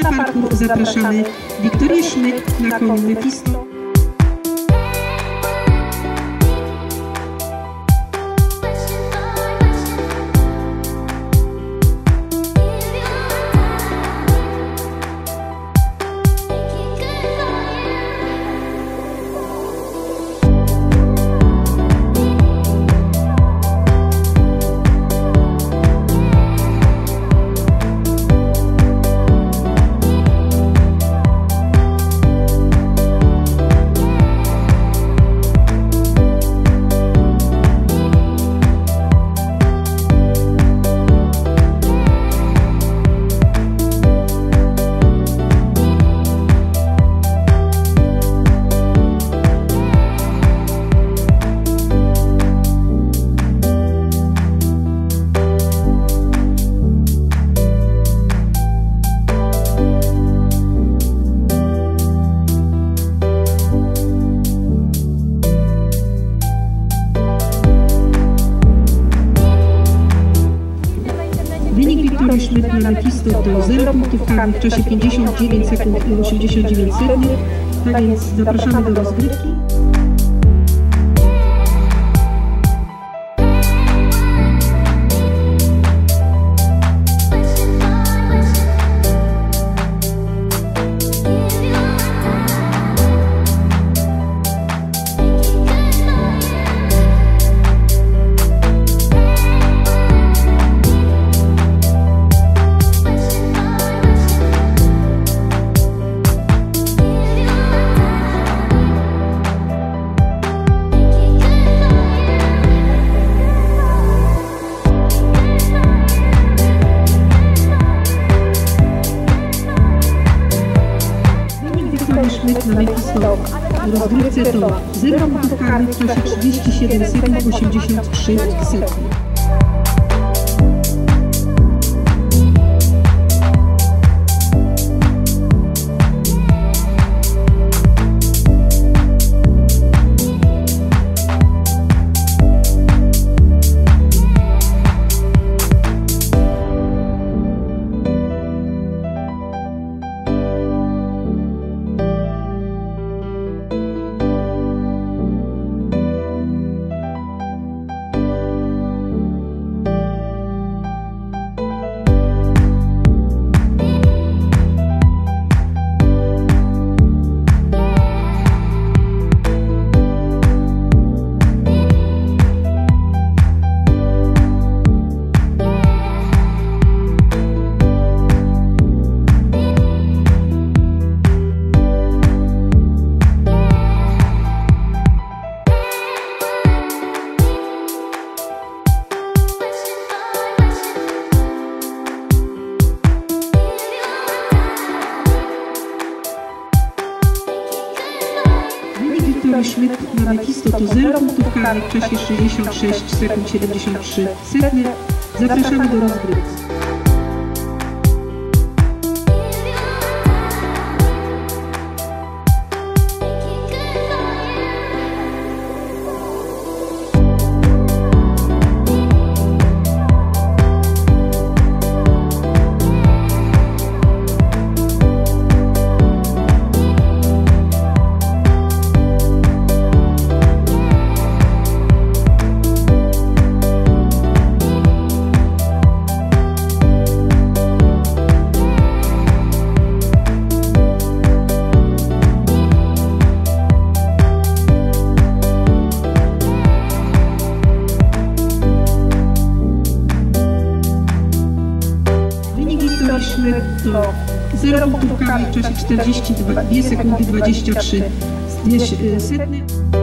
na parkour zapraszamy Wiktorię Szmyt na koniu Mephisto. Wynik Wiktorii Szmyt na Mephisto to 0 punktów karnych w czasie 59 sekund i 89 sekund, tak więc zapraszamy do rozgrywki. Szmyt na Mephisto w rozgrywce to 0 punktów karnych w czasie 37 sekund 83 sekund. Wiktorii Szmyt na Mephisto to 0 punktów karnych w czasie 66 sekund 73 sekund. Zapraszamy do rozgrywki. Szmyt to 0 punktów karnych w czasie 42 sekundy 23 sekund.